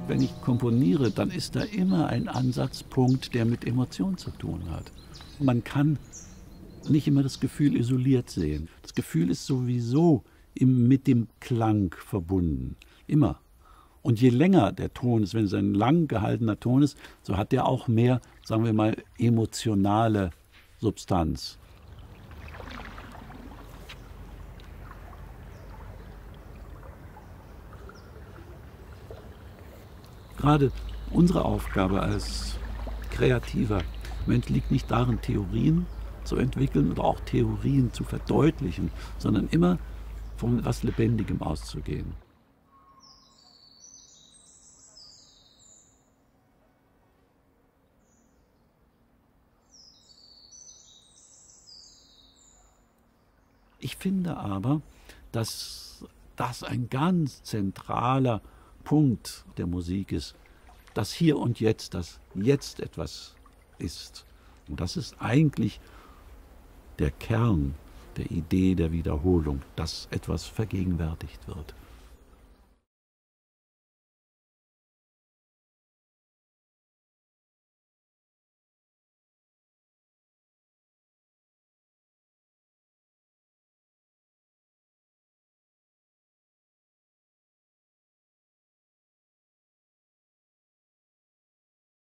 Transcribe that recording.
Wenn ich komponiere, dann ist da immer ein Ansatzpunkt, der mit Emotion zu tun hat. Man kann nicht immer das Gefühl isoliert sehen. Das Gefühl ist sowieso mit dem Klang verbunden. Immer. Und je länger der Ton ist, wenn es ein lang gehaltener Ton ist, so hat der auch mehr, sagen wir mal, emotionale Substanz. Gerade unsere Aufgabe als kreativer Mensch liegt nicht darin, Theorien zu entwickeln oder auch Theorien zu verdeutlichen, sondern immer von etwas Lebendigem auszugehen. Ich finde aber, dass das ein ganz zentraler Punkt der Musik ist, das Hier und Jetzt, dass jetzt etwas ist. Und das ist eigentlich der Kern der Idee der Wiederholung, dass etwas vergegenwärtigt wird.